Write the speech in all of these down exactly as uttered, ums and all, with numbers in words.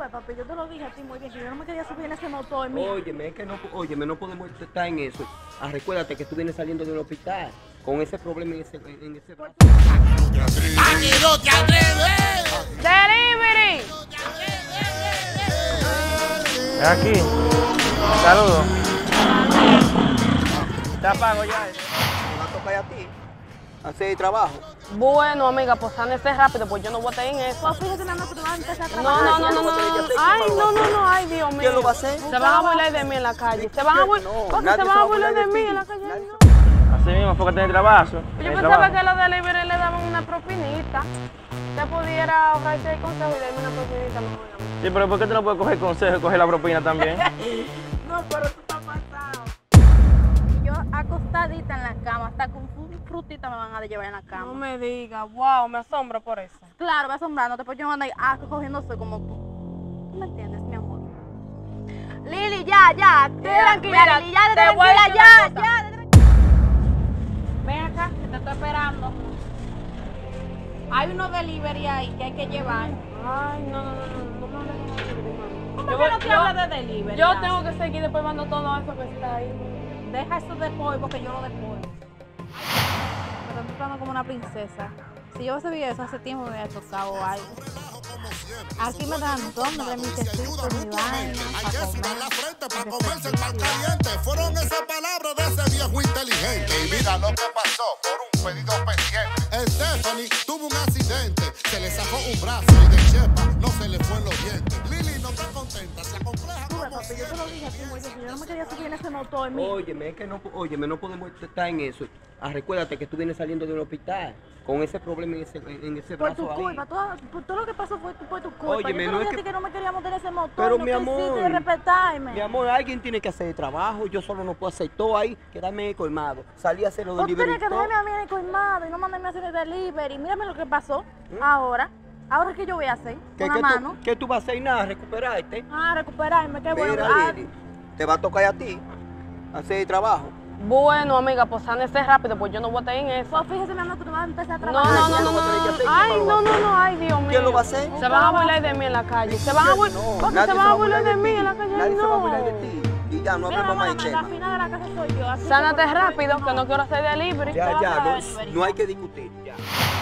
sabes, papi, yo te lo dije a ti muy bien, que yo no me quería subir en ese motor mío. Óyeme, es que no, óyeme, no podemos estar en eso. Ah, recuérdate que tú vienes saliendo del hospital con ese problema en ese, en ese brazo. ¡Aquí no te atreves! ¡Delivery! Es aquí. Saludos. Te apago ya. Me va a tocar a ti hacer trabajo. Bueno, amiga, pues sándese rápido, pues yo no voy a estar en eso. Pues fíjate, nada más que tú vas a empezar a No, trabajar. no, no, no, no. Ay, no, no, no, ay, Dios mío. ¿Quién lo va a hacer? Se van a burlar de mí en la calle. Se van a burlar. No, Porque nadie se van a burlar de mí ti. en la calle. Nadie- no. Así mismo fue que tenés trabajo. Yo tenés pensaba trabajo. que los delivery le daban una propinita. Usted pudiera ahorrarse el consejo y darme una propinita mejor. Sí, pero ¿por qué tú no puedes coger consejo y coger la propina también? No, pero tú estás pasado. Yo acostadita en la cama, hasta con un frutita me van a llevar en la No cama. me diga, wow, me asombro por eso. Claro, va asombrándote, pues yo no ando ahí ah, cogiéndose como tú. ¿Tú me entiendes, mi amor? Lili, ya, ya. Tranquila, Lili, ya, te voy a tranquila, decir ya, una cosa. ya. Ven acá, que te estoy esperando. Hay unos delivery ahí que hay que llevar. Ay, no, no, no, no, no me hables de delivery, mami. ¿Cómo Yo que voy- no te yo- habla de delivery? Yo ya? tengo que seguir después mando todo eso que está ahí. Deja eso de polvo, que yo lo de polvo. Pero tú estás como una princesa. Si yo hubiese visto eso hace tiempo me hubiera tocado algo. Aquí me dan dos, me dan mi quesito, mi vaina, Hay que para sudar la comer. frente para comerse el pan caliente. Fueron esas palabras de ese viejo inteligente. Y mira lo que pasó por un pedido pendiente. Stephanie tuvo un accidente. Se le sacó un brazo y de chepa no se le fue en los dientes. Lili no está contenta, se acompleja Tú, como papi, yo te lo dije a ti muy bien, que yo no me quería subir en ese motor mío. Óyeme, es que no, óyeme, no podemos estar en eso. Ah, recuérdate que tú vienes saliendo del hospital con ese problema en ese, en ese Por brazo tu ahí. culpa, todo, por todo lo que pasó fue por tu culpa. Óyeme, yo te no lo es dije a ti que- que no me quería montar en ese motor, Pero no mi quisiste amor, respetarme. mi amor, alguien tiene que hacer el trabajo. Yo solo no puedo hacer todo ahí, quedarme colmado. Salí a hacer los Vos delivery. tenés que todo. dejarme a mí en el colmado y no mandarme a hacer el delivery. Mírame lo que pasó ¿Mm? ahora. Ahora, ¿qué yo voy a hacer? ¿Qué, Con qué la tú, mano. ¿Qué tú vas a hacer? Nada, recuperarte. Ah, recuperarme, qué bueno. Mira, Ah, Lili, te va a tocar a ti hacer el trabajo. Bueno, amiga, pues sándese rápido, pues yo no voy a estar en eso. pues fíjese, mi amor, que tú vas a empezar a No, trabajar. no, no, ¿quién no, lo va a tener que no. hacer? Ay, ¿Quién lo no, va a no, hacer? no, ay, Dios mío. ¿Quién lo va a hacer? Se van a burlar de mí en la calle. Se van a burlar. No, Porque nadie se van a burlar de mí ti. en la calle. Nadie se va a No. burlar de ti. Y ya, no Mira, hablemos mamá, más del la tema. final de la casa soy yo. así que Sánate por favor, rápido, que no quiero hacer delivery. Ya, Vamos ya, a no, delivery. no hay que discutir. Ya.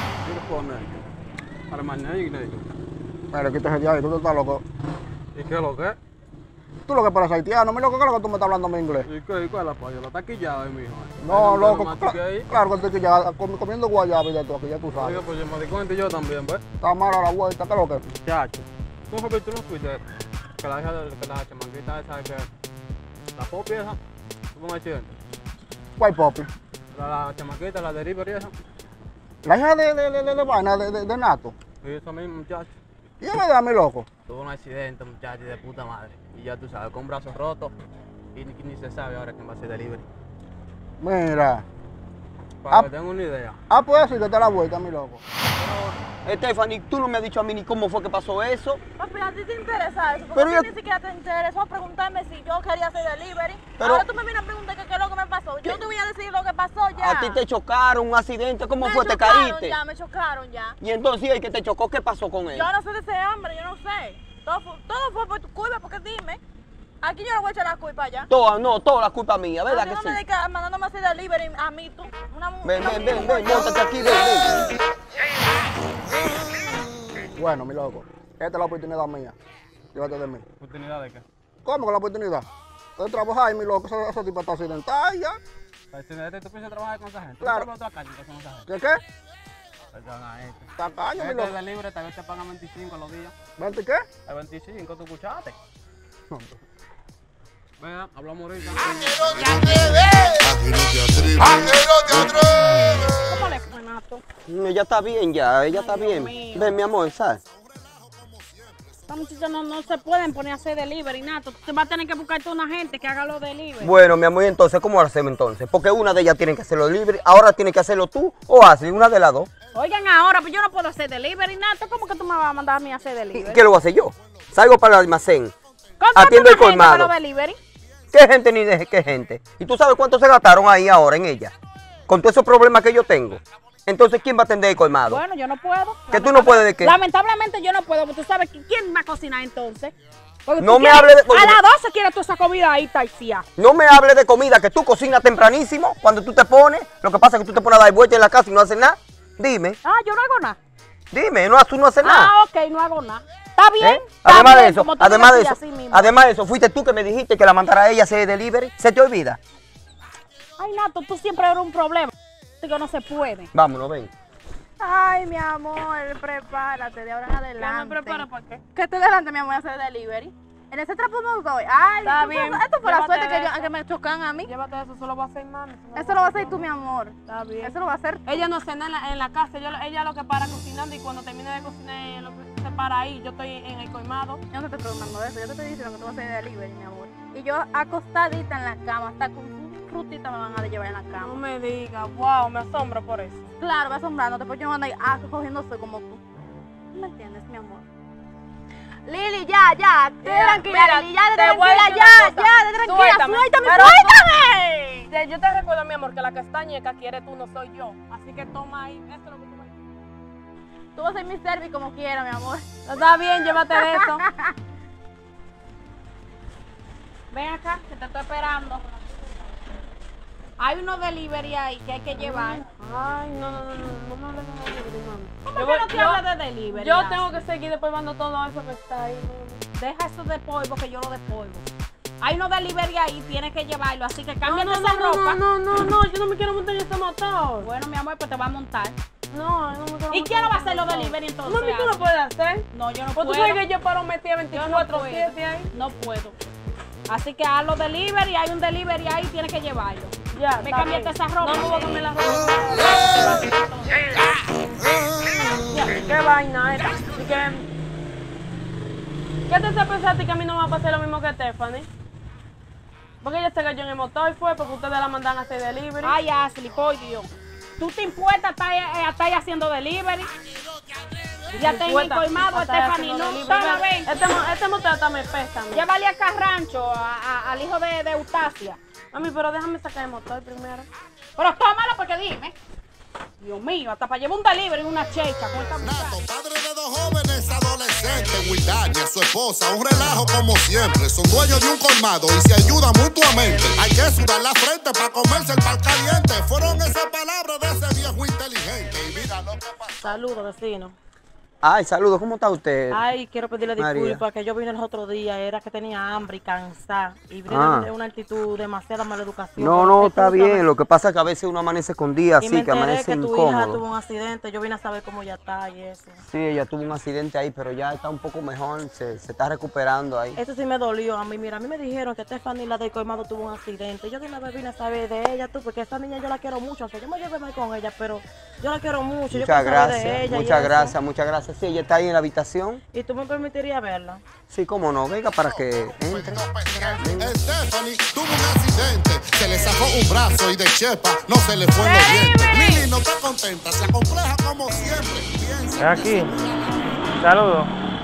Para mañana y qué. Pero quítese de ahí, tú estás loco. ¿Y qué es lo que? Tú lo que pareces haitiano, mi loco, ¿qué es lo que tú me estás hablando en inglés? ¿Y qué? ¿Y cuál es la polla? ¿Lo taquillado ahí, mijo? No, Ahí loco, lo mastiqué ahí. cla- claro que estoy que ya comi- comiendo guayaba y de todo, que ya tú Oiga, sabes. pues yo me di cuenta y yo también, ¿ves? Está mala la vuelta, ¿qué es lo que? Chacho. ¿Cómo fue que tú no fuiste? Que la hija de que la chamaquita esa que... La popi esa, tuvo un accidente. ¿Cuál popi? La, la chamaquita, la delivery esa. La hija de, de, de, de, de vaina, de, de, de Nato. Y eso mismo, muchacho. Y es verdad, mi loco. Tuvo un accidente, muchacho, de puta madre. Y ya tú sabes, con brazos rotos. Y ni, ni se sabe ahora quién va a hacer delivery. Mira. Para Ah. que tengan una idea. Ah, pues sí, que te la vuelta, mi loco. Stephanie, tú no me has dicho a mí ni cómo fue que pasó eso. Papi, a ti te interesa eso, porque Pero a yo- ti ni siquiera te interesó preguntarme si yo quería hacer delivery. Pero- Ahora tú me vienes a preguntar qué, qué es lo que me pasó. Yo te voy a decir lo que pasó ya. A ti te chocaron, un accidente, ¿cómo me fue? ¿Te chocaron caíste? ya, me chocaron ya. Y entonces el que te chocó, ¿qué pasó con él? Yo no sé de ese hombre, yo no sé. Todo fue, todo fue por tu culpa, porque dime. Aquí yo no voy a echar la culpa ya. Toda, no, toda la culpa mía, A ¿verdad mí que no sí? me dedica mandándome a hacer delivery a mí, tú. Una mujer. Ven, ven, ven, ven, montate aquí, ven, ven. Bueno, mi loco. Esta es la oportunidad mía. Llévate de mí. ¿Oportunidad de qué? ¿Cómo que la oportunidad? De trabajar, mi loco. Ese, ese tipo está accidentado ya. Accidente, ¿tú piensas trabajar con esa gente? Claro. ¿Tú sabes otra calle que son esa gente? ¿Qué qué? Perdón a este. Tacaño, mi Este loco. de libre, tal vez te pagan veinticinco a los días. ¿Vente qué? A veinticinco, ¿tú escuchaste? Venga, hablamos ahorita. ¡Aquí no te atreves! ¡Aquí no te atreves! ¡Aquí no te atreves! ¿Cómo le fue, Nato? Mm, Ella está bien ya, ella está Ay, Dios bien. mío. Ven, mi amor, ¿sabes? Estas muchachas no, no se pueden poner a hacer delivery, Nato. Tú vas a tener que buscarte una gente que haga los delivery. Bueno, mi amor, ¿y entonces cómo lo hacemos entonces? Porque una de ellas tiene que hacerlo libre, ahora tiene que hacerlo tú o haces una de las dos. Oigan ahora, pues yo no puedo hacer delivery, Nato. ¿Cómo que tú me vas a mandar a mí a hacer ¿Y delivery? qué lo voy a hacer yo? Salgo para el almacén, Contrata atiendo el una gente colmado. para los delivery. ¿Qué gente ni de qué gente? ¿Y tú sabes cuánto se gastaron ahí ahora en ella? Con todos esos problemas que yo tengo. Entonces, ¿quién va a atender el colmado? Bueno, yo no puedo. ¿Que tú no puedes de qué? Lamentablemente yo no puedo, porque tú sabes que quién va a cocinar entonces. Porque No tú me quieres- hable de- A las doce quieres toda esa comida ahí, Taisia. No me hables de comida, que tú cocinas tempranísimo, cuando tú te pones. Lo que pasa es que tú te pones a dar vueltas en la casa y no haces nada. Dime, Ah, yo no hago nada. dime, no, tú no haces nada. Ah, ok, no hago nada. Está bien. ¿Eh? Está Además bien, de eso, como tú me además de eso, decías, así mismo. además de eso, fuiste tú que me dijiste que la mandara a ella a hacer delivery. ¿Se te olvida? Ay, Nato, tú siempre eres un problema. Que no se puede. Vámonos, ven. Ay, mi amor, prepárate de ahora en adelante. ¿Qué me prepara para qué? Que estoy delante, mi amor, a hacer delivery. En ese trapo no doy. Ay, Está esto, bien, Fue, esto fue la llévate suerte que, de yo, eso. que me chocan a mí. Llévate eso, eso lo va a hacer mami. Eso lo vas a hacer tú, mi amor. Está bien. Eso lo va a hacer. Ella no cena en la, en la casa, ella, ella lo que para cocinando y cuando termine de cocinar ella lo que se para ahí. Yo estoy en el colmado. Yo no te estoy preguntando eso, yo te estoy diciendo que tú vas a hacer delivery, mi amor. Y yo acostadita en la cama, hasta con frutita me van a llevar en la No cama. me digas, wow, me asombro por eso. Claro, me asombrando, después yo ando ahí ah, cogiendo soy como tú. ¿Tú me entiendes, mi amor? Lili, ya, ya, Mira, tranquila, mira, Lili, ya, de te voy a tranquila, decir ya, una cosa. ya, de tranquila, Suéltame. suéltame, Pero- suéltame. Ya, yo te recuerdo, mi amor, que la castañeca quiere tú, no soy yo. Así que toma ahí, esto es lo que tú me... Tú vas a ser mi service como quiera, mi amor. Está bien, llévate de eso. Ven acá, que te estoy esperando. Hay unos delivery ahí que hay que llevar. Ay, no, no, no, no, no me hables de delivery, mami. ¿Cómo Yo que voy- no te yo- habla de delivery? Yo Nancy? tengo que seguir despolvando todo eso que está ahí. no, Deja eso de polvo que yo lo despolvo. Hay unos delivery ahí, tienes que llevarlo, así que No, cámbiate no, esa no, no, ropa. no, no, no, yo no me quiero montar en ese motor. Bueno, mi amor, pues te va a montar. No, yo no me quiero ¿Y montar quién en lo va a ese hacer los motor. delivery entonces? Mami, tú lo puedes hacer. No, yo no Pues tú puedo. sabes que yo paro metida Yo no veinticuatro puedo. siete ahí. No puedo. Así que haz los delivery, hay un delivery ahí, tienes que llevarlo. Ya, Me está cambiaste bien. esa ropa. No me voy a cambiar la ropa. Qué vaina esta. Y que- ¿Qué te hace pensar a ti que a mí no me va a pasar lo mismo que Stephanie? Porque ella se cayó en el motor y fue porque ustedes la mandan a hacer delivery. Ay, Ashley, por Dios. ¿Tú te impuestas a estar, eh, a estar ahí haciendo delivery? Ya te Dispuesta he colmado, a estar Stephanie, haciendo no. delivery. Toma, ven. Este, mo- este motor hasta me pesa. a mí. Llévale a Carrancho, a- a- al hijo de, de Eustacia. Mami, pero déjame sacar el motor primero. Pero tómalo porque dime. Dios mío, hasta para llevar un delivery una checha con esta muchacha. Nato, padre de dos jóvenes adolescentes, Wildania, su esposa, un relajo como siempre. Son dueños de un colmado y se ayudan mutuamente. Hay que sudar la frente para comerse el pan caliente. Fueron esas palabras de ese viejo inteligente. Y mira lo que pasó. Saludos, vecino. Ay, saludos, ¿cómo está usted? Ay, quiero pedirle María. disculpas, que yo vine el otro día, era que tenía hambre y cansada. Y vine Ah. de una actitud demasiada mala educación. No, no, está Discúlpame. bien. Lo que pasa es que a veces uno amanece con días Y me así, que enteré amanece que tu hija tuvo incómodo. un accidente, yo vine a saber cómo ya está y eso. Sí, ella tuvo un accidente ahí, pero ya está un poco mejor, se, se está recuperando ahí. Eso sí me dolió a mí. Mira, a mí me dijeron que Stephanie, la del colmado, tuvo un accidente. Yo de una vez vine a saber de ella, tú, porque esa niña yo la quiero mucho. Aunque yo me lleve mal con ella, pero yo la quiero mucho. yo Muchas quiero saber de gracias, ella y muchas eso. gracias, muchas gracias. Sí, ella está ahí en la habitación. ¿Y tú me permitirías verla? Sí, cómo no, venga para que entre. Stephanie tuvo un accidente, se le sacó un brazo y de chepa no se le fue los dientes. Lili no está contenta, se acompleja como siempre. Piensa. Es aquí. Saludos.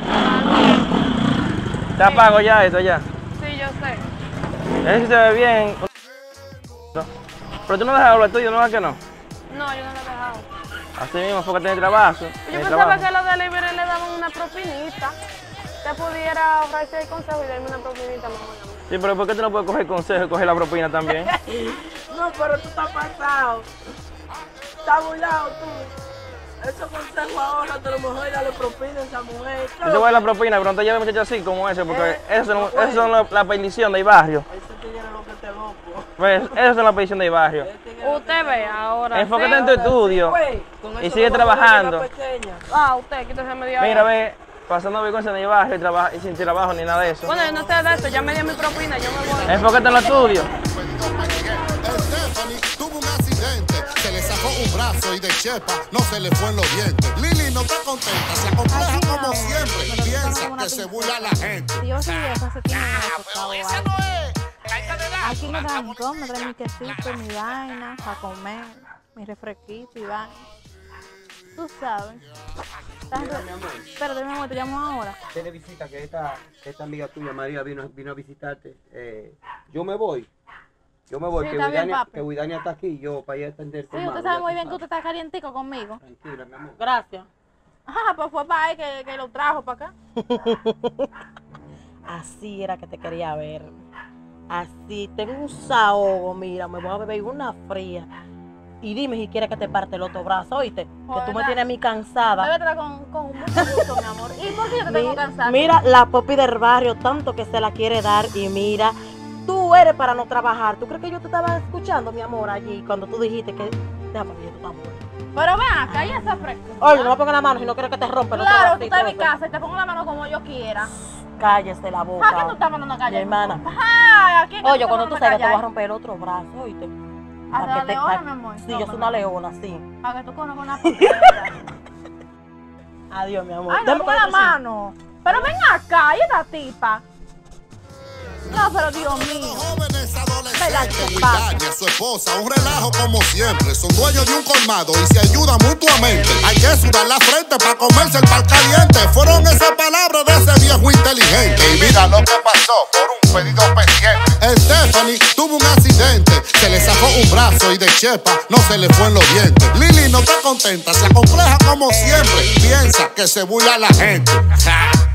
Te apago ya eso ya. Sí, yo sé. Ese sí se ve bien. No. Pero tú no dejas hablar tuyo, ¿no es que no? No, yo no lo he dejado. Así mismo, porque tiene trabajo. Yo tiene pensaba trabajo. que los delivery le daban una propinita. Te pudiera ofrecer el consejo y darme una propinita mejor a mí. Sí, pero ¿por qué tú no puedes coger consejo y coger la propina también? No, pero tú estás pasado. Estás burlado tú. Esos consejos ahora te lo mejor dale propina a esa mujer. Yo te voy a dar la propina, pero no te lleves muchachos así como ese, porque esos son, esos son la, la perdición del barrio. Ese tigre lo que te loco. Pues, esos son la perdición del barrio. Usted ve ahora. Enfócate en tu estudio y sigue trabajando. Ah, usted, quítese media hora. Mira, ve, pasando vergüenza en el barrio y, traba- y sin trabajo ni nada de eso. Bueno, yo no sé de eso, ya me dio mi propina, yo me voy. Enfócate en los estudios. Stephanie tuvo un accidente, se le sacó un brazo y de chepa no se le fue en los dientes. Lili no está contenta, se acompleja como siempre. Piensa que se burla la gente. Si yo soy eso, hace tiempo que me he tocado algo. Aquí me dan todo, me traen mi quesito, mi vaina, para comer, mi refresquito y vaina. Tú sabes. Espérate, mi amor, te llamo ahora. Tiene visita que esta, esta amiga tuya, María, vino, vino a visitarte. Eh, yo me voy. Yo me voy, Sí, que está bien, Widania, papi. que Widania está aquí, yo para ir a atender Sí, usted sabe muy bien que usted está calientico conmigo. Tranquila, mi amor. Gracias. Ajá, pues fue para ahí que, que lo trajo para acá. Así era que te quería ver. Así, tengo un sahogo, mira, me voy a beber una fría. Y dime si quieres que te parte el otro brazo, ¿oíste? Que tú me Joder. tienes a mí cansada. Bébetela con, con mucho gusto, mi amor. ¿Y por qué yo te tengo Mi- cansada? Mira, la popi del barrio, tanto que se la quiere dar. Y mira, tú eres para no trabajar. ¿Tú crees que yo te estaba escuchando, mi amor, allí, cuando tú dijiste que... Deja, papi, yo te estaba muerta. Pero ven acá, y esa frescura. Oye, no me pongas la mano si no quieres que te rompa el otro Claro, tú bracito estás en mi ese. casa y te pongo la mano como yo quiera. Cállese la boca. ¿A quién tú estás mandando a callar? Mi hermana. Ay, ¿a quién Oye, estás cuando tú mandando a salgas te voy a callar? romper el otro brazo, ¿oíste? ¿A Pa' la que te- leona, pa- mi amor? Sí, No, yo soy no, una no. leona, sí. Para que tú conozcas una puta. Adiós, mi amor. Ay, no Dame ponga con la otro sí. mano. Pero ven acá, ¿y esta tipa? No, pero Dios mío. Jóvenes Vela, adolescentes, ¿qué pasa? Widania, su esposa, un relajo como siempre. Son dueños de un colmado y se ayudan mutuamente. Hay que sudar la frente para comerse el pal caliente. Fueron esas palabras de ese viejo inteligente. Y mira lo que pasó por un pedido pendiente. Stephanie tuvo un accidente, se le zafó un brazo y de chepa no se le fue en los dientes. Lili no está contenta, se acompleja como siempre. Piensa que se burla la gente. Ja.